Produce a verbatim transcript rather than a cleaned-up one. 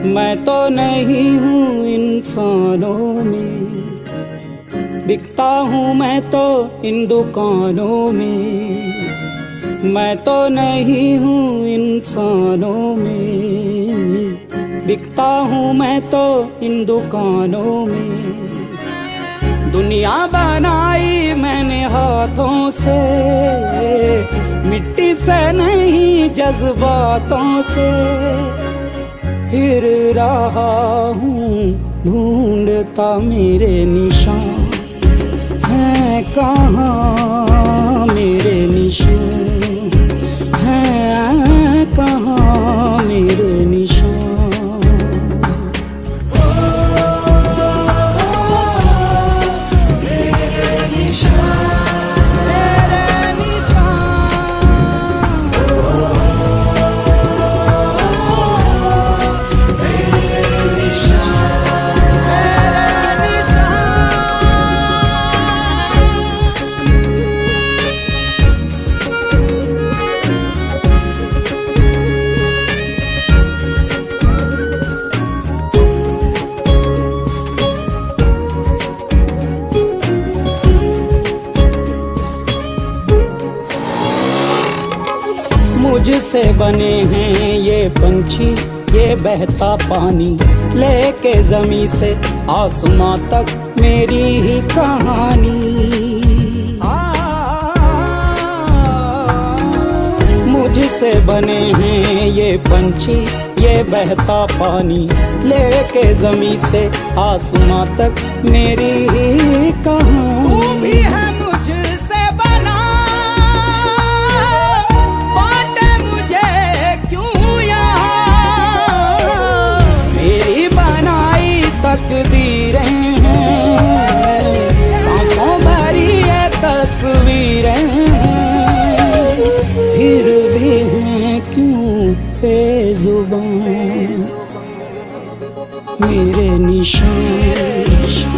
मैं तो नहीं हूँ इंसानों में, बिकता हूँ मैं तो इन दुकानों में। मैं तो नहीं हूँ इंसानों में, बिकता हूँ मैं तो इन दुकानों में। दुनिया बनाई मैंने हाथों से, मिट्टी से नहीं जज्बातों से। फिर रहा हूँ ढूंढता मेरे निशान हैं कहाँ, मेरे निशान हैं कहाँ, मेरे निशान। मुझसे बने हैं ये पंछी, ये बहता पानी, लेके जमी से आसमां तक मेरी ही कहानी। मुझसे बने हैं ये पंछी, ये बहता पानी, लेके जमी से आसमां तक मेरी ही कहानी। तू भी है मुझसे बना, बांटे मुझे क्यों यहाँ। मेरी बनाई तकदीरें हैं, सांसों भरी ये तस्वीरें हैं। फिर भी हैं क्यों बेजुबान मेरे निशान।